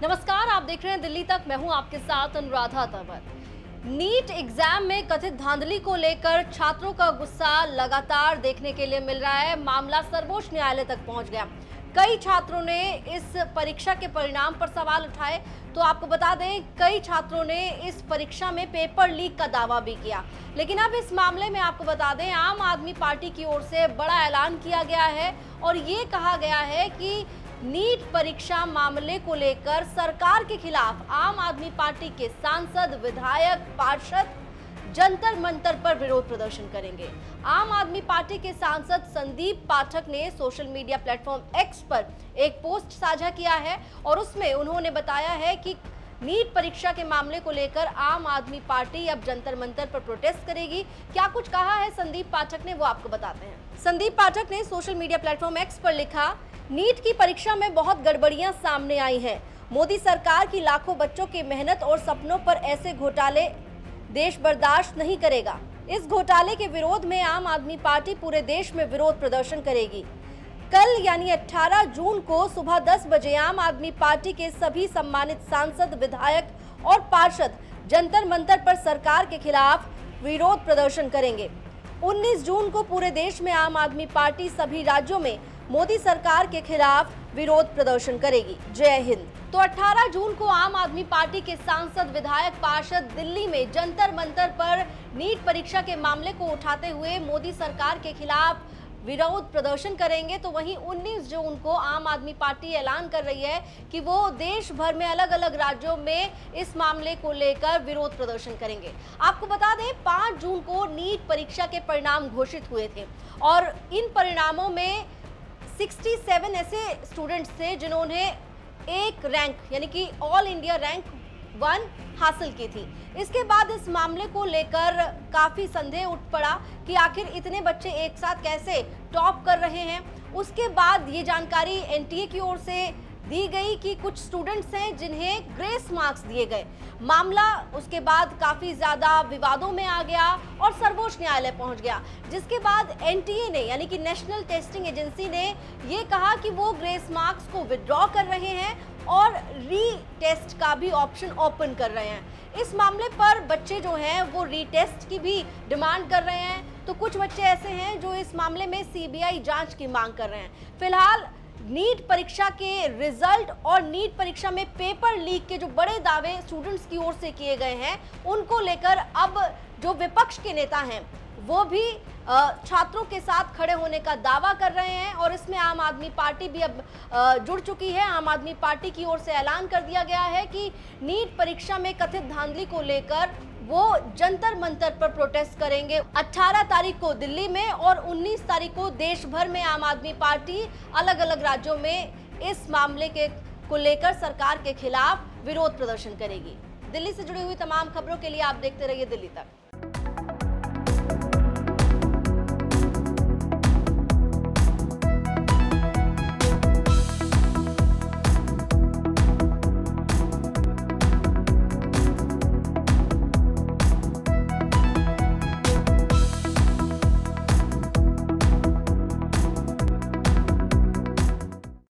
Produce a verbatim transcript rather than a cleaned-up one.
नमस्कार, आप देख रहे हैं दिल्ली तक। मैं हूं आपके साथ अनुराधा तंवर। नीट एग्जाम में कथित धांधली को लेकर छात्रों का गुस्सा लगातार देखने के लिए मिल रहा है। मामला सर्वोच्च न्यायालय तक पहुंच गया। कई छात्रों ने इस परीक्षा के परिणाम पर सवाल उठाए। तो आपको बता दें, कई छात्रों ने इस परीक्षा में पेपर लीक का दावा भी किया। लेकिन अब इस मामले में आपको बता दें, आम आदमी पार्टी की ओर से बड़ा ऐलान किया गया है और ये कहा गया है कि नीट परीक्षा मामले को लेकर सरकार के खिलाफ आम आदमी पार्टी के सांसद, विधायक, पार्षद जंतर मंतर पर विरोध प्रदर्शन करेंगे। आम आदमी पार्टी के सांसद संदीप पाठक ने सोशल मीडिया प्लेटफॉर्म एक्स पर एक पोस्ट साझा किया है और उसमें उन्होंने बताया है कि नीट परीक्षा के मामले को लेकर आम आदमी पार्टी अब जंतर मंतर पर प्रोटेस्ट करेगी। क्या कुछ कहा है संदीप पाठक ने, वो आपको बताते हैं। संदीप पाठक ने सोशल मीडिया प्लेटफॉर्म एक्स पर लिखा, नीट की परीक्षा में बहुत गड़बड़ियां सामने आई हैं। मोदी सरकार की लाखों बच्चों की मेहनत और सपनों पर ऐसे घोटाले देश बर्दाश्त नहीं करेगा। इस घोटाले के विरोध में आम आदमी पार्टी पूरे देश में विरोध प्रदर्शन करेगी। कल यानी अठारह जून को सुबह दस बजे आम आदमी पार्टी के सभी सम्मानित सांसद, विधायक और पार्षद जंतर मंतर पर सरकार के खिलाफ विरोध प्रदर्शन करेंगे। उन्नीस जून को पूरे देश में आम आदमी पार्टी सभी राज्यों में मोदी सरकार के खिलाफ विरोध प्रदर्शन करेगी। जय हिंद। तो अठारह जून को आम आदमी पार्टी के सांसद, विधायक, पार्षद दिल्ली में जंतर मंतर पर नीट परीक्षा के मामले को उठाते हुए मोदी सरकार के खिलाफ विरोध प्रदर्शन करेंगे। तो वहीं उन्नीस जून को आम आदमी पार्टी ऐलान कर रही है कि वो देश भर में अलग अलग राज्यों में इस मामले को लेकर विरोध प्रदर्शन करेंगे। आपको बता दें, पाँच जून को नीट परीक्षा के परिणाम घोषित हुए थे और इन परिणामों में सड़सठ ऐसे स्टूडेंट्स थे जिन्होंने एक रैंक यानी कि ऑल इंडिया रैंक वन हासिल की थी। इसके बाद इस मामले को लेकर काफी संदेह उठ पड़ा कि आखिर इतने बच्चे एक साथ कैसे टॉप कर रहे हैं। उसके बाद ये जानकारी एनटीए की ओर से दी गई कि कुछ स्टूडेंट्स हैं जिन्हें ग्रेस मार्क्स दिए गए। मामला उसके बाद काफी ज्यादा विवादों में आ गया और सर्वोच्च न्यायालय पहुंच गया, जिसके बाद एनटीए ने यानी कि नेशनल टेस्टिंग एजेंसी ने ये कहा कि वो ग्रेस मार्क्स को विड्रॉ कर रहे हैं और री टेस्ट का भी ऑप्शन ओपन कर रहे हैं। इस मामले पर बच्चे जो हैं वो रीटेस्ट की भी डिमांड कर रहे हैं। तो कुछ बच्चे ऐसे हैं जो इस मामले में सीबीआई जांच की मांग कर रहे हैं। फिलहाल नीट परीक्षा के रिजल्ट और नीट परीक्षा में पेपर लीक के जो बड़े दावे स्टूडेंट्स की ओर से किए गए हैं, उनको लेकर अब जो विपक्ष के नेता हैं वो भी छात्रों के साथ खड़े होने का दावा कर रहे हैं और इसमें आम आदमी पार्टी भी अब जुड़ चुकी है। आम आदमी पार्टी की ओर से ऐलान कर दिया गया है कि नीट परीक्षा में कथित धांधली को लेकर वो जंतर मंतर पर प्रोटेस्ट करेंगे। अठारह तारीख को दिल्ली में और उन्नीस तारीख को देश भर में आम आदमी पार्टी अलग अलग राज्यों में इस मामले के को लेकर सरकार के खिलाफ विरोध प्रदर्शन करेगी। दिल्ली से जुड़ी हुई तमाम खबरों के लिए आप देखते रहिए दिल्ली तक।